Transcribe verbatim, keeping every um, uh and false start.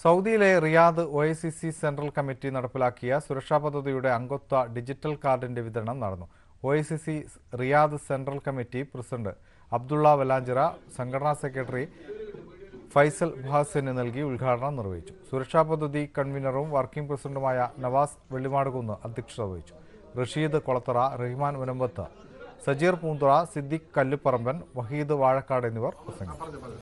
സൗദിയിലെ Riyadh O I C C central committee നടപ്പിലാക്കിയ സുരക്ഷാ പദ്ധതിയുടെ അംഗത്വ ഡിജിറ്റൽ കാർഡിന്റെ വിതരണം നടന്നു. O I C C Riyadh central committee president Abdulla Valanchira, സംഘടനാ സെക്രട്ടറി ഫൈസൽ ഭാസിന് നൽകി ഉദ്ഘാടനം നിർവഹിച്ചു. സുരക്ഷാ പദ്ധതി കൺവീനറും വർക്കിംഗ് പ്രസിഡന്റുമായ നവാസ് വെള്ളിമാടുകുന്ന് അധ്യക്ഷത വഹിച്ചു. റഷീദ് കൊളത്തറ, റഹ്മാൻ മുനമ്പത്ത്, സജീർ പൂന്തുറ, സിദ്ദിഖ് കല്ലുപറമ്പൻ, വഹീദ് വാഴക്കാട് എന്നിവർ പ്രസംഗിച്ചു.